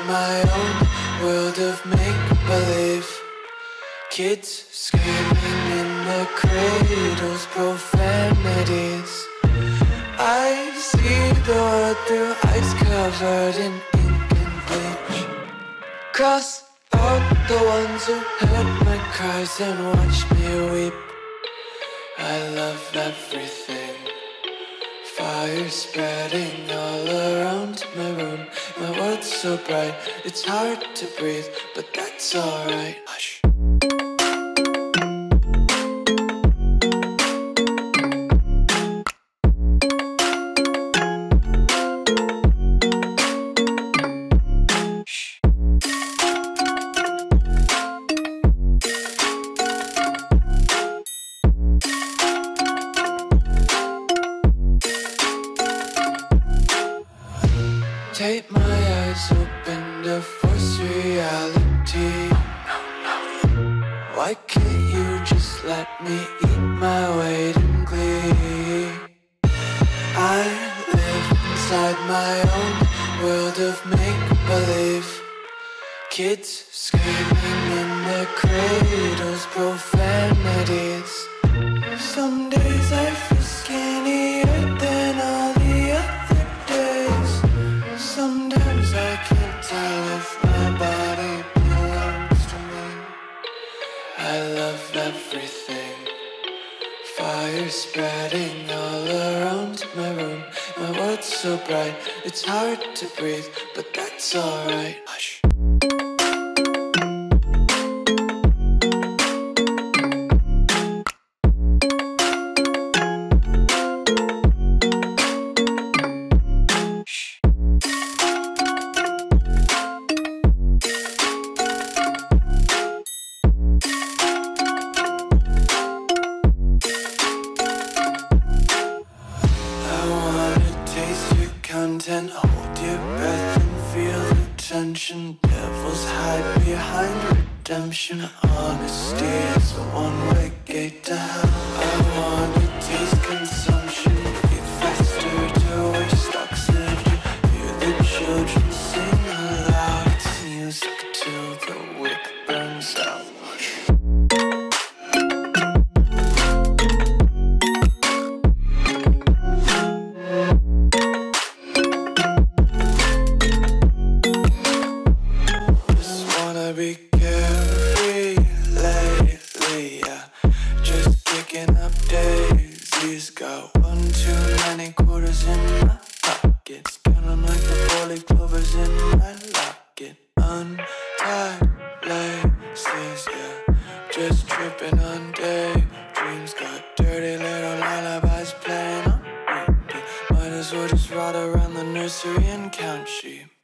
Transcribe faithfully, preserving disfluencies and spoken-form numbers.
my own world of make-believe. Kids screaming in the cradles, profanities. I see the world through ice covered in ink and bleach. Cross out the ones who heard my cries and watched me weep. I love everything. Fire spreading all around my room. My world's so bright, it's hard to breathe, but that's alright. Hush. Tape my eyes open to force reality. Why can't you just let me eat my weight in glee? I live inside my own world of make-believe. Kids screaming in their cradles, profanities. Some days I feel skinnier than all the other days. Sometimes I can't tell if my body belongs to me. I love everything. Fire spreading all around my room. My world's so bright, it's hard to breathe, but that's alright. Hush. Content, hold your breath and feel the tension. Devils hide behind redemption. Honesty is a one-way gate to hell. I wanna taste consumption, breathe faster to waste oxygen. Hear the children sing aloud. It's music till the wick burns out. Be carefree lately, yeah. Just kicking up daisies. Got one too many quarters in my pockets. Counting like the four-leaf clovers in my locket. Untied laces, yeah. Just tripping on daydreams. Got dirty little lullabies playing on repeat. Might as well just ride around the nursery and count sheep.